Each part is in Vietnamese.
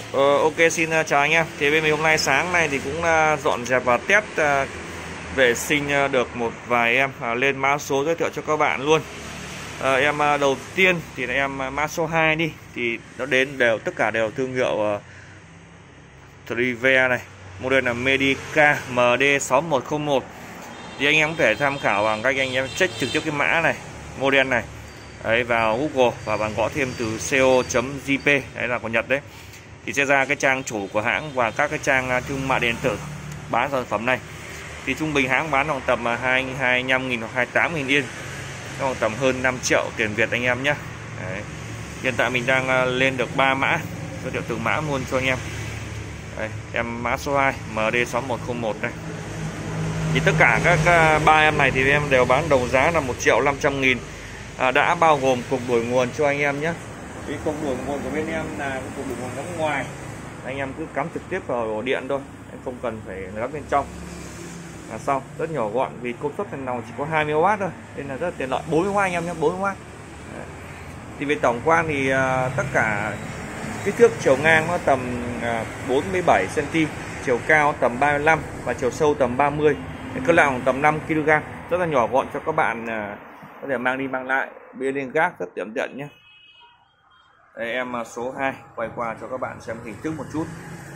Ok, xin chào anh em. Thì bên mình hôm nay sáng nay thì cũng dọn dẹp và test vệ sinh được một vài em lên mã số giới thiệu cho các bạn luôn. Em đầu tiên thì là em mã số 2 đi, thì nó đến tất cả đều thương hiệu Trivia này, model là Medica MD6101. Thì anh em có thể tham khảo bằng cách anh em check trực tiếp cái mã này, model này đấy, vào Google và bạn gõ thêm từ co.jp, đấy là của Nhật đấy, thì sẽ ra cái trang chủ của hãng và các cái trang thương mại điện tử bán sản phẩm này. Thì trung bình hãng bán khoảng tầm 25.000 hoặc 28.000 yên, khoảng tầm hơn 5 triệu tiền Việt anh em nhé. Đấy. Hiện tại mình đang lên được 3 mã, giới thiệu từng mã luôn cho anh em. Đây, em mã số 2 MD6101 đây. Thì tất cả các 3 em này thì em đều bán đồng giá là 1.500.000, đã bao gồm cục đổi nguồn cho anh em nhé. Cái cục đổi nguồn của bên em là cái cục đổi nguồn đóng ngoài, anh em cứ cắm trực tiếp vào ổ điện thôi, anh không cần phải lắp bên trong là xong, rất nhỏ gọn. Vì công suất phần nào chỉ có 20W thôi nên là rất là tiện lợi. 40W anh em nhé, 40W. Thì về tổng quan thì tất cả kích thước chiều ngang nó tầm 47 cm, chiều cao tầm 35 và chiều sâu tầm 30, cân nặng tầm 5 kg, rất là nhỏ gọn cho các bạn có thể mang đi mang lại, bên lên gác rất tiện nhé. Đây, em số 2 quay qua cho các bạn xem hình thức một chút.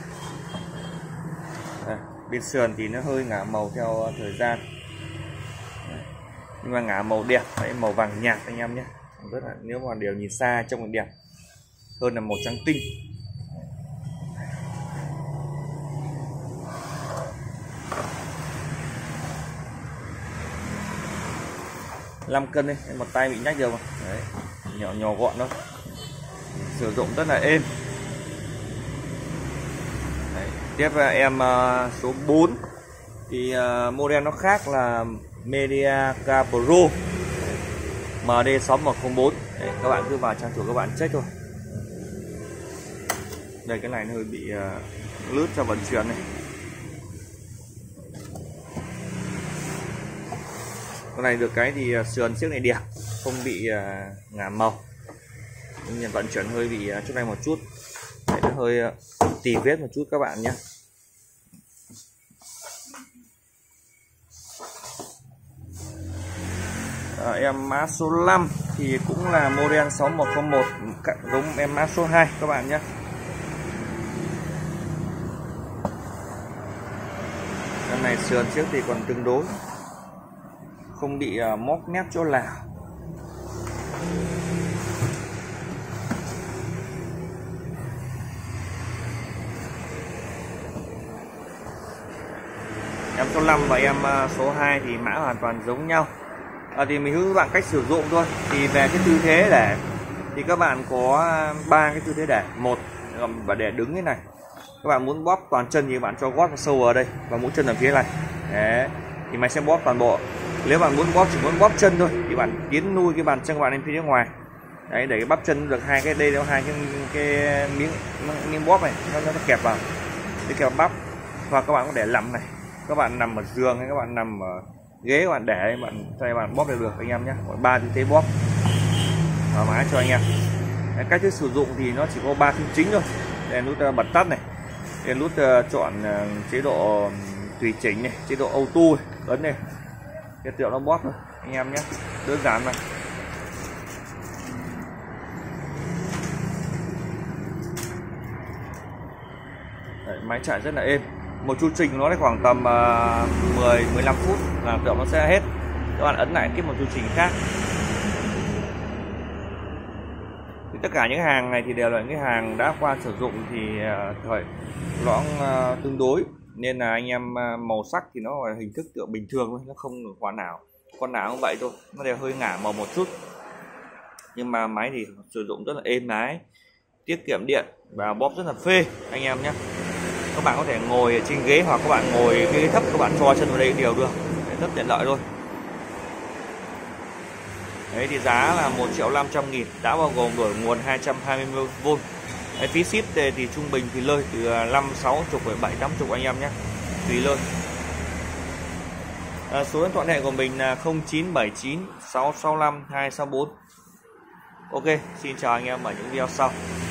Đây, bên sườn thì nó hơi ngả màu theo thời gian, nhưng mà ngả màu đẹp, đấy, màu vàng nhạt anh em nhé, rất là, nếu mà đều nhìn xa trông còn đẹp hơn là màu trắng tinh. 5 cân đây, một tay bị nhách được mà. Đấy, nhỏ gọn thôi, sử dụng rất là êm. Đấy, tiếp là em số 4 thì model nó khác là Medica Pro MD6104. Đấy, các bạn cứ vào trang chủ các bạn check thôi. Đây, cái này nó hơi bị lướt cho vận chuyển này. Con này được cái thì sườn chiếc này đẹp, không bị ngả màu, nhưng vận chuyển hơi bị chỗ này một chút. Đấy, nó hơi tì vết một chút các bạn nhé. Em mã số 5 thì cũng là model 6101, giống em mã số 2 các bạn nhé. Con này sườn trước thì còn tương đối, không bị móc mép chỗ nào. Em số 5 và em số 2 thì mã hoàn toàn giống nhau. Thì mình hướng các bạn cách sử dụng thôi. Thì về cái tư thế để thì các bạn có 3 cái tư thế để. Một và để đứng thế này, các bạn muốn bóp toàn chân thì bạn cho gót vào sâu ở đây và mũi chân ở phía này. Đấy, thì mày sẽ bóp toàn bộ. Nếu bạn muốn bóp, chỉ muốn bóp chân thôi thì bạn tiến nuôi cái bàn chân của bạn lên phía ngoài. Đấy, để cái bắp chân được hai cái, đây là hai cái miếng bóp này nó kẹp vào để kẹp bắp. Hoặc các bạn có để nằm này, các bạn nằm ở giường hay các bạn nằm ở ghế, các bạn để bạn bóp được anh em nhé. 3 tư thế bóp thoải mái cho anh em. Đấy, cách thức sử dụng thì nó chỉ có 3 phím chính thôi. Đây, nút bật tắt này, đây, nút chọn chế độ tùy chỉnh này, chế độ auto này, ấn này, cái tiểu nó bóp thôi anh em nhé, đơn giản mà. Đấy, máy chạy rất là êm. Một chu trình nó khoảng tầm 10-15 phút là tự nó sẽ hết, các bạn ấn lại tiếp một chu trình khác. Thì tất cả những hàng này thì đều là những cái hàng đã qua sử dụng thì thời nó tương đối, nên là anh em màu sắc thì nó là hình thức tựa bình thường thôi, nó không được con nào cũng vậy thôi, nó đều hơi ngả màu một chút. Nhưng mà máy thì sử dụng rất là êm ái, tiết kiệm điện và bóp rất là phê anh em nhé. Các bạn có thể ngồi trên ghế hoặc các bạn ngồi ghế thấp, các bạn cho chân vào đây đều được. Đấy, rất tiện lợi thôi. Đấy, thì giá là 1.500.000, đã bao gồm đổi nguồn 220V. Đấy, phí ship thì trung bình thì lơi từ 5-60 với 7-80 anh em nhé, tùy lơi. Số điện thoại hệ của mình là 0979 665 264. Ok, xin chào anh em ở những video sau.